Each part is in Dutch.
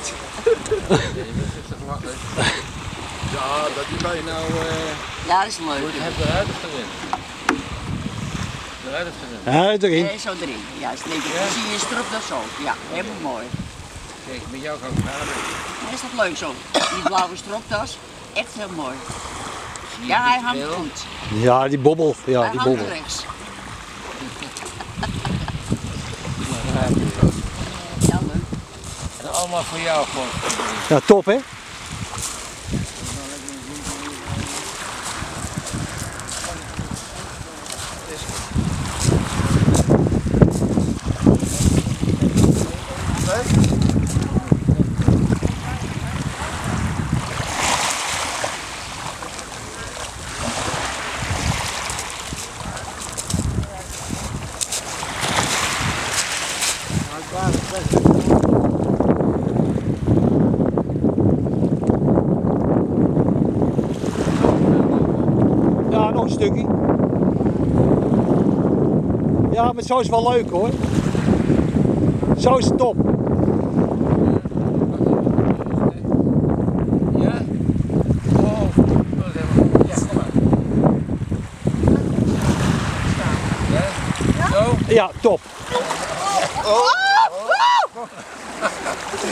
niet. Ja, dat is bij nou... Ja, dat is leuk. Moet je hem eruit of erin? Eruit of erin? Ja, erin. Nee, zo erin. Juist. Nee, dan zie je strop dat zo. Ja, helemaal mooi. Kijk, met jou gaan graden. Is dat leuk zo? Die blauwe stropdas. Echt heel mooi. Ja, hij hangt goed. Ja, die bobbel. Ja, Hij die hangt bobbel. rechts. Ja, leuk. En allemaal voor jou gewoon. Ja, top hè? Ja, nog een stukje. Ja, maar zo is het wel leuk hoor. Zo is het top. Ja? Oh, dat is helemaal. Ja, kom maar. Ja? Zo? Ja, top.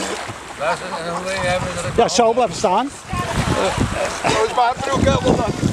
Luister, en hoe hebben we er? Ja, zo blijven staan. Zo is mijn broek helemaal nat.